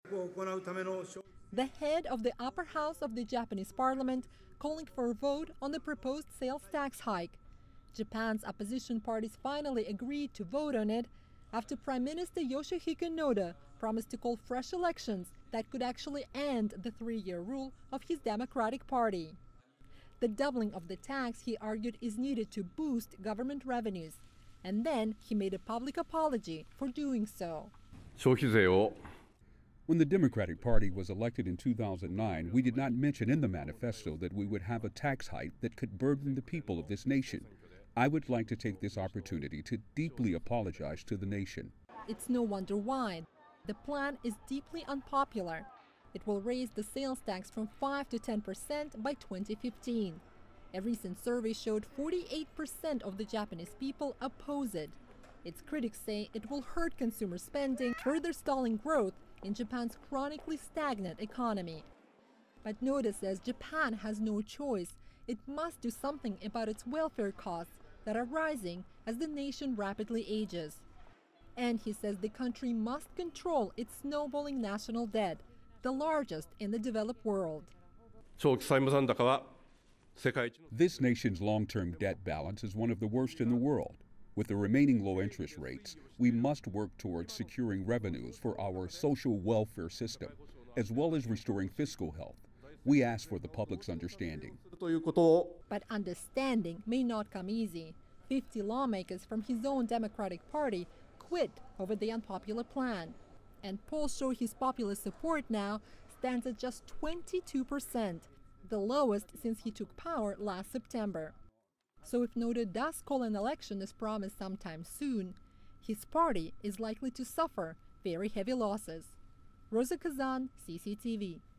The head of the upper house of the Japanese parliament calling for a vote on the proposed sales tax hike. Japan's opposition parties finally agreed to vote on it after Prime Minister Yoshihiko Noda promised to call fresh elections that could actually end the 3-year rule of his Democratic Party. The doubling of the tax, he argued, is needed to boost government revenues. And then he made a public apology for doing so. When the Democratic Party was elected in 2009, we did not mention in the manifesto that we would have a tax hike that could burden the people of this nation. I would like to take this opportunity to deeply apologize to the nation. It's no wonder why. The plan is deeply unpopular. It will raise the sales tax from 5 to 10% by 2015. A recent survey showed 48% of the Japanese people oppose it. Its critics say it will hurt consumer spending, further stalling growth in Japan's chronically stagnant economy. But Noda says Japan has no choice. It must do something about its welfare costs that are rising as the nation rapidly ages. And he says the country must control its snowballing national debt, the largest in the developed world. This nation's long-term debt balance is one of the worst in the world. With the remaining low interest rates, we must work towards securing revenues for our social welfare system, as well as restoring fiscal health. We ask for the public's understanding. But understanding may not come easy. 50 lawmakers from his own Democratic Party quit over the unpopular plan. And polls show his popular support now stands at just 22%, the lowest since he took power last September. So if Noda does call an election as promised sometime soon, his party is likely to suffer very heavy losses. Roza Kazan, CCTV.